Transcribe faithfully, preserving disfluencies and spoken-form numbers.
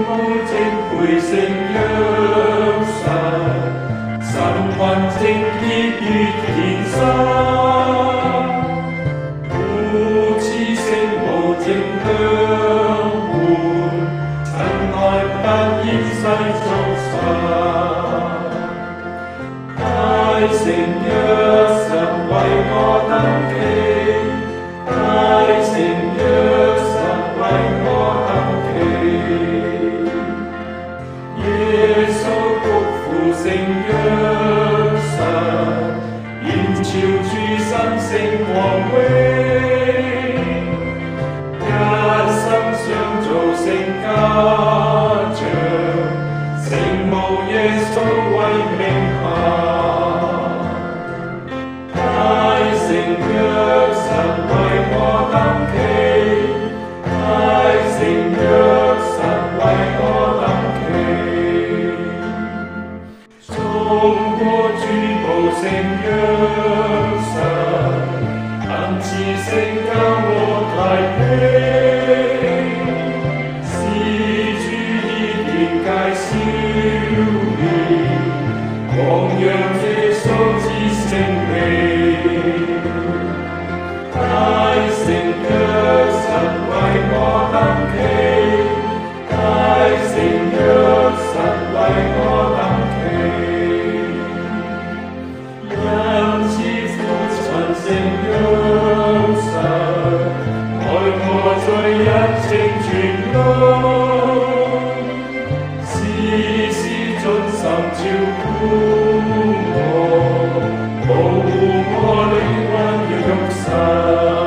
高正配聖約實，神魂正結於天生，父子聖母正相伴，親愛不厭世俗神。大聖約實為我登基，大聖約實為我登基。耶穌谷父聖約實，現照諸生聖光榮，一生相造聖家長，聖母耶穌為名下。大聖約實為我登基，大聖約實為我登基。衝過諸部聖約實，行至聖教和太平，使主意見介紹明，弘揚耶穌之聖名。大聖約實為我登基，大聖約實為我登基。因此父親聖約實，愛我在一情全路，時時盡心照顧我，保護我靈魂與肉身。